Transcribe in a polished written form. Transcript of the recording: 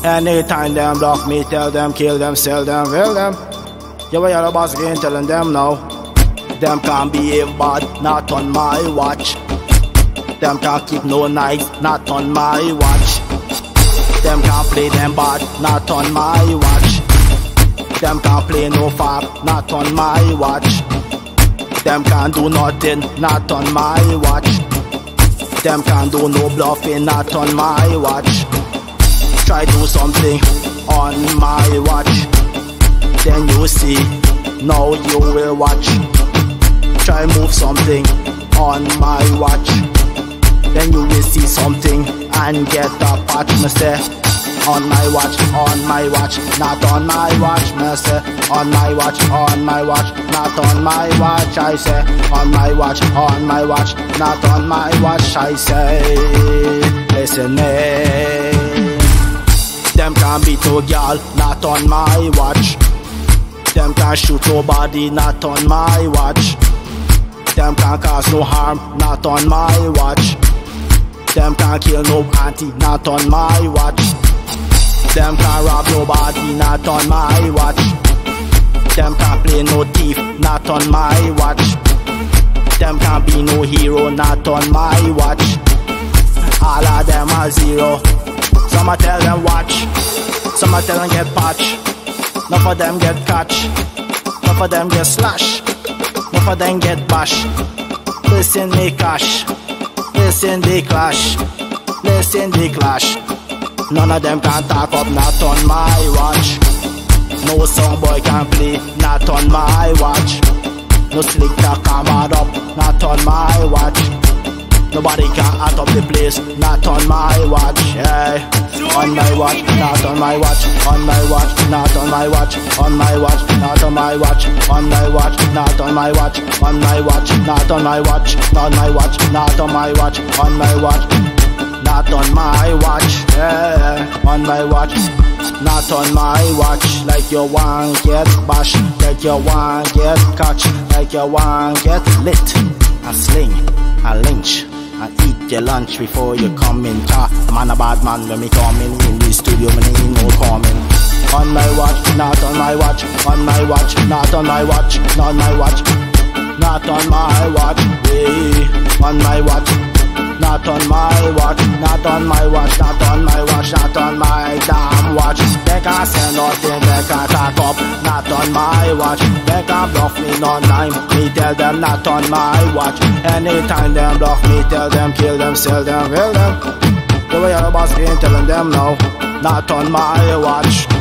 Anytime them block me, tell them, kill them, sell them, will them. You were the boss again, telling them now. Them can't behave bad, not on my watch. Them can't keep no knives, not on my watch. Them can't play them bad, not on my watch. Them can't play no fab, not on my watch. Them can't do nothing, not on my watch. Them can't do no bluffing, not on my watch. Try do something on my watch, then you see, now you will watch. Try move something on my watch, then you will see something and get a patch. Me say on my watch, not on my watch. Me say on my watch, not on my watch. I say on my watch, not on my watch. I say, listen, them can't beat no girl, not on my watch. Them can't shoot nobody, not on my watch. Them can't cause no harm, not on my watch. Them can't kill no auntie, not on my watch. Them can't rob nobody, not on my watch. Them can't play no thief, not on my watch. Them can't be no hero, not on my watch. All of them are zero. Some a tell them watch, some a tell them get patch. None of them get catch, none of them get slash, none of them get bash. Listen they clash, listen they clash, listen they clash. None of them can talk up, not on my watch. No song boy can play, not on my watch. No slick talk can mad up, not on my watch. Nobody can act up the place, not on my watch. Yeah. On my watch, not on my watch. On my watch, not on my watch. On my watch, not on my watch. On my watch, not on my watch. On my watch, not on my watch. On my watch, not on my watch. On my watch, not on my watch. Yeah. On my watch, not on my watch. Like you want get bash, like you want get catch, like you want get lit. And sling, and lynch, and eat your lunch before you come in. Man a bad man when me coming in the studio, me need no coming. On my watch, not on my watch. On my watch, not on my watch. Not on my watch, not on my watch. Yeah. On my watch, not on my watch. Not on my watch, not on my watch. Not on my damn watch. They can't say nothing, they can't talk up. Not on my watch. They can't bluff me no time. Me tell them not on my watch. Anytime them bluff me, tell them, kill them, sell them, will them. The way the boss ain't telling them no, not on my watch.